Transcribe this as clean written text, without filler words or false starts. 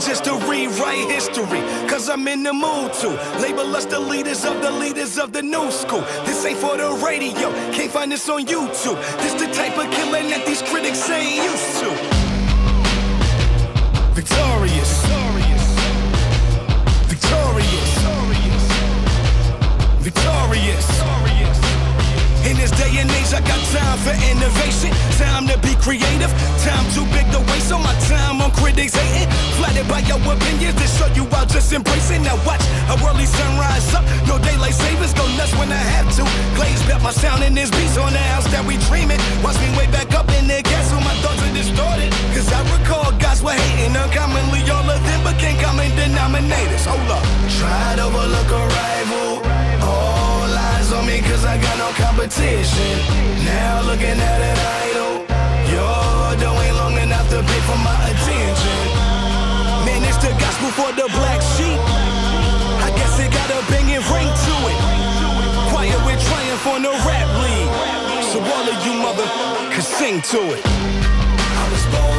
just to rewrite history, cause I'm in the mood to label us the leaders of the new school. This ain't for the radio, can't find this on YouTube. This the type of killing that these critics ain't used to. Victorious, victorious, victorious. In this day and age, I got time for innovation, time to be creative, time too big to waste on my time on critics hating. Flattered by your opinions to show you I'll just embrace it. Now watch a early sunrise up, no daylight savings, go nuts when I have to. Glaze back my sound in this beats on the house that we dreaming. Watch me way back up in the castle, my thoughts are distorted. Cause I recall guys were hating uncommonly, all of them became common denominators. Hold up, try to overlook a rival, all eyes on me cause I got no competition. Now looking at an idol, your dough ain't long enough to pay for my attention. Man, it's the gospel for the black sheep, I guess it got a banging ring to it. Quiet with triumph on the rap league, so all of you mother can sing to it. I was born